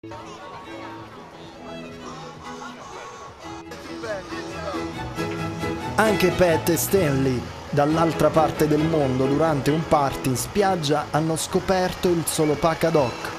Anche Pat e Stanley, dall'altra parte del mondo, durante un party in spiaggia, hanno scoperto il Solopac ad hoc.